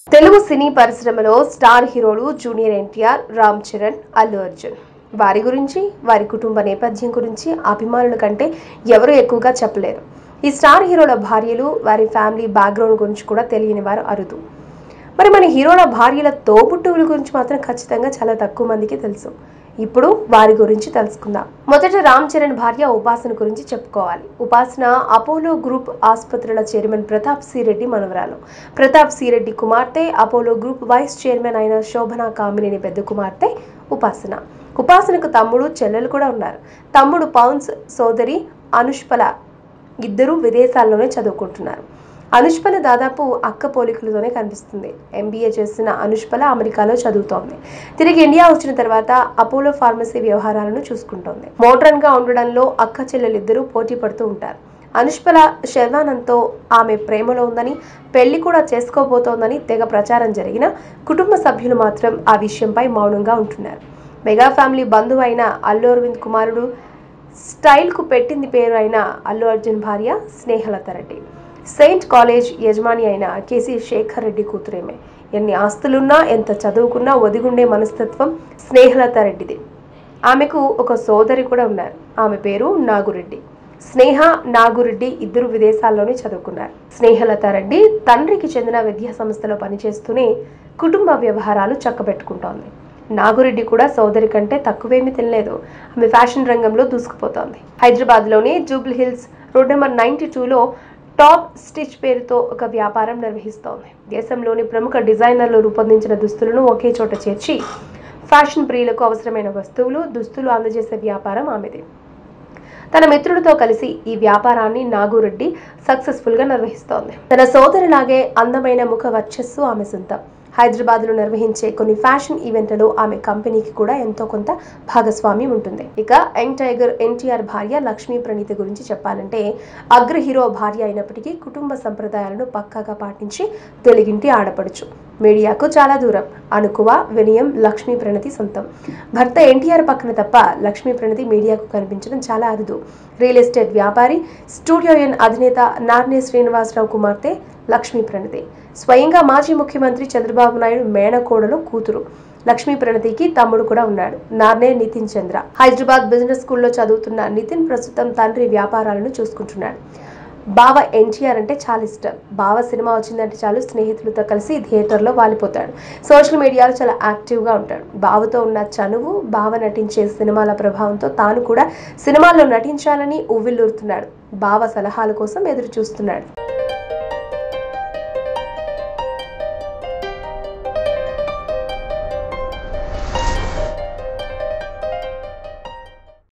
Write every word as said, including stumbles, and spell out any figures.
తెలుగు సినీ పరిశ్రమలో స్టార్ హీరోలు జూనియర్ ఎన్టీఆర్, రామ్ చరణ్, అల్లు అర్జున్. వారి గురించి, వారి కుటుంబ నేపథ్యం గురించి అభిమానుల కంటే ఎవరు ఎక్కువగా చెప్పలేరు. ఈ స్టార్ హీరోల భార్యలు, వారి ఫ్యామిలీ బ్యాక్గ్రౌండ్ గురించి కూడా తెలియని వారు అరుదు. మరి మన హీరోల భార్యల తోబుట్టువుల గురించి మాత్రం ఖచ్చితంగా చాలా తక్కువ మందికి తెలుసు. ఇప్పుడు వారి గురించి తెలుసుకుందాం. మొదట రామ్ చరణ్ భార్య ఉపాసన గురించి చెప్పుకోవాలి. ఉపాసన అపోలో గ్రూప్ ఆసుపత్రుల చైర్మన్ ప్రతాప్ సి రెడ్డి మనవరాలు. ప్రతాప్ సి రెడ్డి కుమార్తె, అపోలో గ్రూప్ వైస్ చైర్మన్ అయిన శోభనా కామినేని పెద్ద కుమార్తె ఉపాసన. ఉపాసనకు తమ్ముడు, చెల్లెలు కూడా ఉన్నారు. తమ్ముడు పౌన్స్, సోదరి అనుష్పల ఇద్దరు విదేశాల్లోనే చదువుకుంటున్నారు. అనుష్పల దాదాపు అక్క పోలికలతోనే కనిపిస్తుంది. ఎంబీఏ చేసిన అనుష్పల అమెరికాలో చదువుతోంది. తిరిగి ఇండియా వచ్చిన తర్వాత అపోలో ఫార్మసీ వ్యవహారాలను చూసుకుంటోంది. మోడ్రన్ గా ఉండడంలో అక్క చెల్లెలిద్దరూ పోటీ పడుతూ ఉంటారు. అనుష్పల శర్వానంద్తో ఆమె ప్రేమలో ఉందని, పెళ్లి కూడా చేసుకోబోతోందని తెగ ప్రచారం జరిగిన కుటుంబ సభ్యులు మాత్రం ఆ విషయంపై మౌనంగా ఉంటున్నారు. మెగా ఫ్యామిలీ బంధువు అయిన అల్లు అరవింద్ కుమారుడు, స్టైల్ కు పెట్టింది పేరు అయిన అల్లు అర్జున్ భార్య స్నేహలత రెడ్డి. సెయింట్ కాలేజ్ యజమాని అయిన కేసీ శేఖర్ రెడ్డి కూతురేమే. ఎన్ని ఆస్తులున్నా, ఎంత చదువుకున్నా ఒదిగుండే మనస్తత్వం స్నేహలత రెడ్డిది. ఆమెకు ఒక సోదరి కూడా ఉన్నారు. ఆమె పేరు నాగురెడ్డి. స్నేహ, నాగురెడ్డి ఇద్దరు విదేశాల్లోనే చదువుకున్నారు. స్నేహలత రెడ్డి తండ్రికి చెందిన విద్యా సంస్థలో పనిచేస్తూనే కుటుంబ వ్యవహారాలు చక్కబెట్టుకుంటోంది. నాగురెడ్డి కూడా సోదరి కంటే తక్కువేమీ తినలేదు. ఆమె ఫ్యాషన్ రంగంలో దూసుకుపోతోంది. హైదరాబాద్ లోని Jubilee Hills road number ninety టూలో టాప్ స్టిచ్ పేరుతో ఒక వ్యాపారం నిర్వహిస్తోంది. దేశంలోని ప్రముఖ డిజైనర్లు రూపొందించిన దుస్తులను ఒకే చోట చేర్చి ఫ్యాషన్ ప్రియులకు అవసరమైన వస్తువులు, దుస్తులు అందజేసే వ్యాపారం ఆమెది. తన మిత్రుడితో కలిసి ఈ వ్యాపారాన్ని నాగురెడ్డి సక్సెస్ఫుల్ గా నిర్వహిస్తోంది. తన సోదరిలాగే అందమైన ముఖ వర్చస్సు ఆమె సొంతం. హైదరాబాద్ లో నిర్వహించే కొన్ని ఫ్యాషన్ ఈవెంట్లలో ఆమె కంపెనీకి కూడా ఎంతో కొంత భాగస్వామ్యం ఉంటుంది. ఇక యంగ్ టైగర్ ఎన్టీఆర్ భార్య లక్ష్మీ ప్రణీత గురించి చెప్పాలంటే, అగ్ర హీరో భార్య అయినప్పటికీ కుటుంబ సంప్రదాయాలను పక్కాగా పాటించి తెలుగింటి ఆడపడుచు. మీడియాకు చాలా దూరం. అనుకువ, వినయం లక్ష్మీ ప్రణతి సొంతం. భర్త ఎన్టీఆర్ పక్కన తప్ప లక్ష్మీ ప్రణతి మీడియాకు కనిపించడం చాలా అరుదు. రియల్ ఎస్టేట్ వ్యాపారి, స్టూడియో ఎన్ అధినేత నార్నే శ్రీనివాసరావు కుమార్తె లక్ష్మీ ప్రణతి. స్వయంగా మాజీ ముఖ్యమంత్రి చంద్రబాబు నాయుడు మేనకోడలు కూతురు. లక్ష్మీ ప్రణతికి తమ్ముడు కూడా ఉన్నాడు, నార్నే నితిన్ చంద్ర. హైదరాబాద్ బిజినెస్ స్కూల్లో చదువుతున్న నితిన్ ప్రస్తుతం తండ్రి వ్యాపారాలను చూసుకుంటున్నాడు. బావ ఎన్టీఆర్ అంటే చాలా ఇష్టం. బావ సినిమా వచ్చిందంటే చాలు స్నేహితులతో కలిసి థియేటర్లో వాలిపోతాడు. సోషల్ మీడియాలో చాలా యాక్టివ్గా ఉంటాడు. బావతో ఉన్న చనువు, బావ నటించే సినిమాల ప్రభావంతో తాను కూడా సినిమాల్లో నటించాలని ఉవ్విళ్ళూరుతున్నాడు. బావ సలహాల కోసం ఎదురు చూస్తున్నాడు.